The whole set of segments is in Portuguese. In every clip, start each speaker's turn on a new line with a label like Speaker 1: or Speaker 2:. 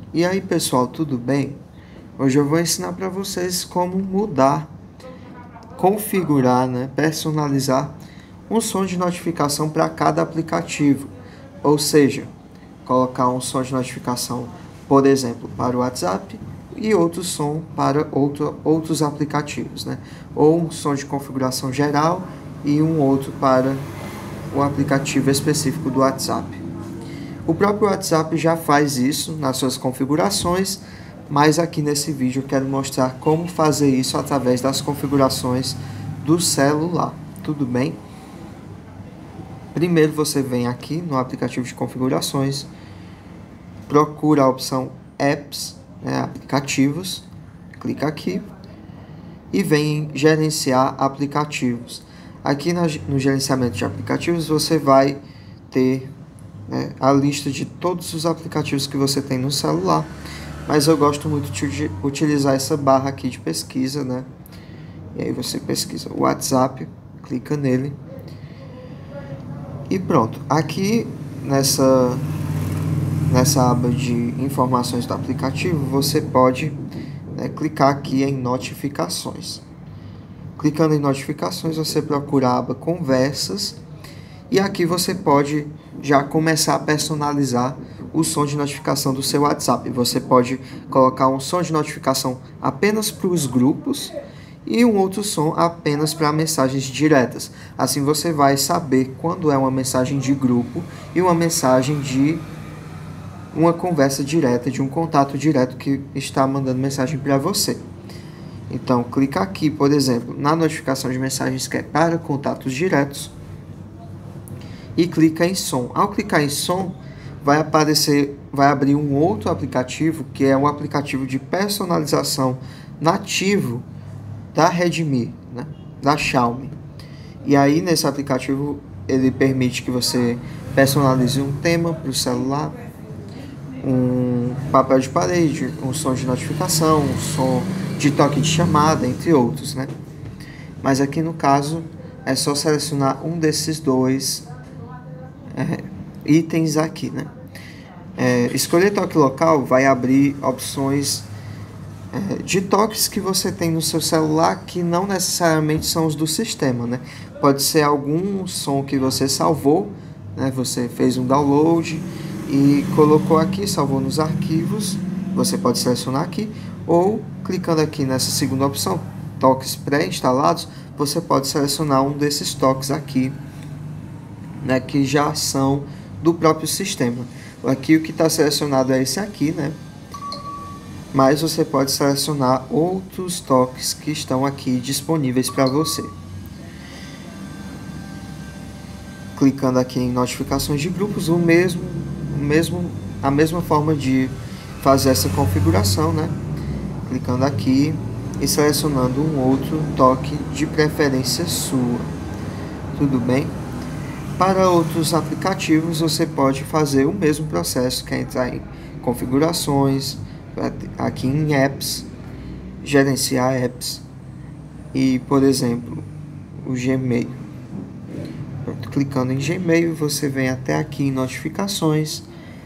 Speaker 1: E aí pessoal, tudo bem? Hoje eu vou ensinar para vocês como mudar, configurar, personalizar um som de notificação para cada aplicativo. Ou seja, colocar um som de notificação, por exemplo, para o WhatsApp e outro som para outros aplicativos, né? Ou um som de configuração geral e um outro para o aplicativo específico do WhatsApp. O próprio WhatsApp já faz isso nas suas configurações, mas aqui nesse vídeo eu quero mostrar como fazer isso através das configurações do celular, tudo bem? Primeiro você vem aqui no aplicativo de configurações, procura a opção Apps, aplicativos, clica aqui e vem em gerenciar aplicativos. Aqui no gerenciamento de aplicativos você vai ter a lista de todos os aplicativos que você tem no celular, mas eu gosto muito de utilizar essa barra aqui de pesquisa, né? E aí você pesquisa o WhatsApp, clica nele e pronto. Aqui nessa aba de informações do aplicativo você pode clicar aqui em notificações. Clicando em notificações você procura a aba conversas. E aqui você pode já começar a personalizar o som de notificação do seu WhatsApp. Você pode colocar um som de notificação apenas para os grupos e um outro som apenas para mensagens diretas. Assim você vai saber quando é uma mensagem de grupo e uma mensagem de uma conversa direta, de um contato direto que está mandando mensagem para você. Então clica aqui, por exemplo, na notificação de mensagens que é para contatos diretos, e clica em som. Ao clicar em som, vai abrir um outro aplicativo, que é um aplicativo de personalização nativo da Redmi, da Xiaomi. E aí nesse aplicativo ele permite que você personalize um tema para o celular, um papel de parede, um som de notificação, um som de toque de chamada, entre outros, Mas aqui no caso é só selecionar um desses dois itens aqui, escolher toque local vai abrir opções de toques que você tem no seu celular que não necessariamente são os do sistema, Pode ser algum som que você salvou, você fez um download e colocou aqui, salvou nos arquivos, você pode selecionar aqui, ou clicando aqui nessa segunda opção, toques pré-instalados, você pode selecionar um desses toques aqui, que já são do próprio sistema. Aqui o que está selecionado é esse aqui, mas você pode selecionar outros toques que estão aqui disponíveis para você. Clicando aqui em notificações de grupos, a mesma forma de fazer essa configuração, Clicando aqui e selecionando um outro toque de preferência sua. Tudo bem? Para outros aplicativos você pode fazer o mesmo processo, que é entrar em configurações, aqui em apps, gerenciar apps e, por exemplo, o Gmail. Pronto, clicando em Gmail você vem até aqui em notificações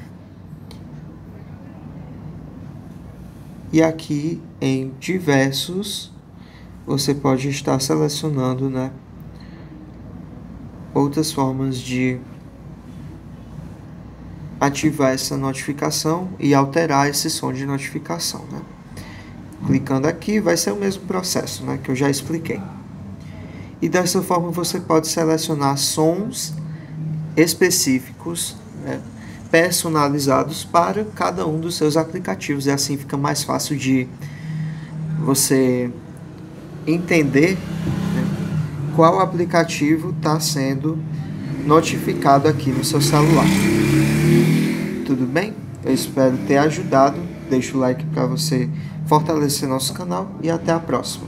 Speaker 1: e aqui em diversos você pode estar selecionando, outras formas de ativar essa notificação e alterar esse som de notificação, Clicando aqui vai ser o mesmo processo, que eu já expliquei. E dessa forma você pode selecionar sons específicos, personalizados para cada um dos seus aplicativos, e assim fica mais fácil de você entender qual aplicativo está sendo notificado aqui no seu celular. Tudo bem? Eu espero ter ajudado. Deixa o like para você fortalecer nosso canal e até a próxima.